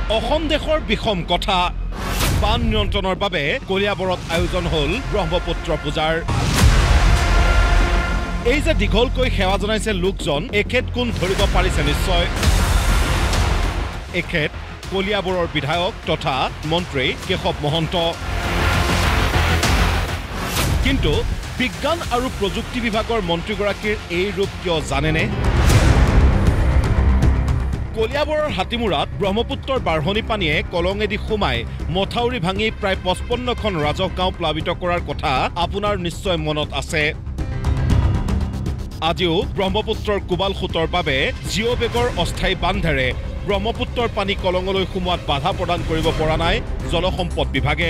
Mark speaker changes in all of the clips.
Speaker 1: অসম দেশৰ বিষম কথা বান নিয়ন্ত্ৰণৰ বাবে কলিয়াবৰত আয়োজন হল ব্ৰহ্মপুত্ৰ পূজাৰ এই যে দীঘলকৈ সেৱা জনাইছে লোকজন এখেত কোন ধৰিব পাৰিছে নিশ্চয় এখেত কলিয়াবৰৰ বিধায়ক তথা মন্ত্ৰী কেশৱ মহন্ত কিন্তু বিজ্ঞান আৰু প্ৰযুক্তি বিভাগৰ মন্ত্ৰীগৰাকীৰ এই ৰূপ কিয় জানেনে কলিয়াবৰৰ হাতিমুৰাত ব্ৰহ্মপুত্ৰৰ বাঢ়নি পানীয়ে কলঙেদি সোমাই মথাউৰি ভাঙি প্ৰায় 55খন ৰাজহ গাঁও প্লাবিত কৰাৰ কথা আপোনাৰ নিশ্চয় মনত আছে আজিও ব্ৰহ্মপুত্ৰৰ কুবাল খুতৰ বাবে জিঅ' বেগৰ অস্থায়ী বান্ধেৰে ব্ৰহ্মপুত্ৰৰ পানী কলঙলৈ সোমোৱাত বাধা প্ৰদান কৰিব পৰা নাই জলসম্পদ বিভাগে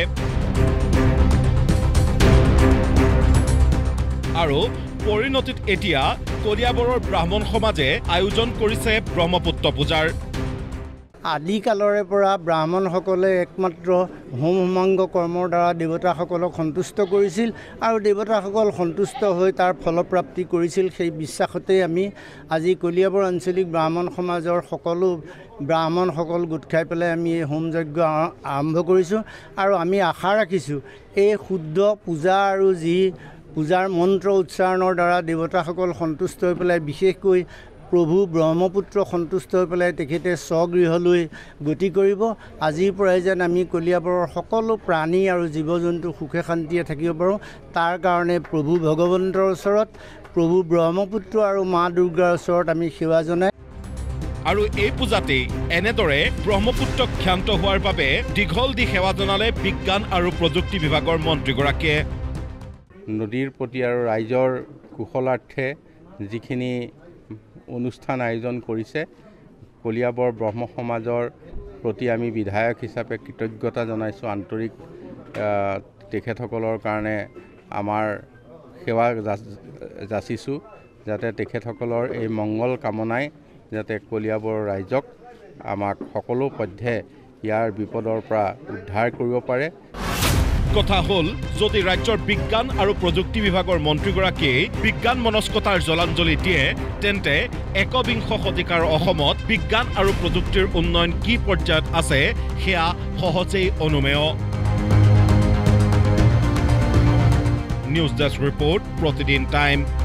Speaker 1: আৰু পৰিণতিত এতিয়া কলিয়াবৰৰ ব্ৰাহ্মণ সমাজে আয়োজন কৰিছে ব্ৰহ্মপুত্ৰ পূজাৰ
Speaker 2: আদিকালৰে পৰা ব্ৰাহ্মণসকলে একমাত্ৰ হোম হোমাংগ কৰ্মৰ দ্বাৰা দেৱতাসকলক সন্তুষ্ট কৰিছিল আৰু দেৱতাসকল সন্তুষ্ট হৈ তাৰ ফলপ্ৰাপ্তি কৰিছিল সেই বিশ্বাসতেই আমি আজি কলিয়াবৰ আঞ্চলিক ব্ৰাহ্মণ সমাজৰ সকলো ব্ৰাহ্মণসকল গোট খাই পেলাই আমি এই হোম যজ্ঞ আৰম্ভ কৰিছোঁ আৰু আমি আশা ৰাখিছোঁ এই শুদ্ধ পূজা আৰু যি পূজাৰ মন্ত্ৰ উচ্চাৰণৰ দ্বাৰা দেৱতাসকল সন্তুষ্ট হৈ পেলাই বিশেষকৈ প্ৰভু ব্ৰহ্মপুত্ৰ সন্তুষ্ট হৈ পেলাই তেখেতে স্বগৃহলৈ গতি কৰিব আজিৰ পৰাই যেন আমি কলিয়াবৰৰ সকলো প্ৰাণী আৰু জীৱ জন্তু সুখে শান্তিয়ে থাকিব পাৰোঁ তাৰ কাৰণে প্ৰভু ভগৱন্তৰ ওচৰত প্ৰভু ব্ৰহ্মপুত্ৰ আৰু মা দুৰ্গাৰ ওচৰত আমি সেৱা জনাই
Speaker 1: আৰু এই পূজাতেই এনেদৰে ব্ৰহ্মপুত্ৰ ক্ষান্ত হোৱাৰ বাবে দীঘল দি সেৱা জনালে বিজ্ঞান আৰু প্ৰযুক্তি বিভাগৰ মন্ত্ৰীগৰাকীয়ে
Speaker 3: নদীৰ প্ৰতি আৰু ৰাইজৰ কুশলাৰ্থে যিখিনি অনুষ্ঠান আয়োজন কৰিছে কলিয়াবৰ ব্ৰহ্ম সমাজৰ প্ৰতি আমি বিধায়ক হিচাপে কৃতজ্ঞতা জনাইছোঁ আন্তৰিক তেখেতসকলৰ কাৰণে আমাৰ সেৱা যাচিছোঁ যাতে তেখেতসকলৰ এই মংগল কামনাই যাতে কলিয়াবৰ ৰাইজক আমাক সকলো পধ্যে ইয়াৰ বিপদৰ পৰা উদ্ধাৰ কৰিব পাৰে
Speaker 1: কথা হল যদি ৰাজ্যৰ বিজ্ঞান আৰু প্ৰযুক্তি বিভাগৰ মন্ত্ৰীগৰাকীয়ে বিজ্ঞান মনস্কতাৰ জলাঞ্জলি দিয়ে তেন্তে একবিংশ শতিকাৰ অসমত বিজ্ঞান আৰু প্ৰযুক্তিৰ উন্নয়ন কি পৰ্যায়ত আছে সেয়া সহজেই অনুমেয় news desk report Pratidin time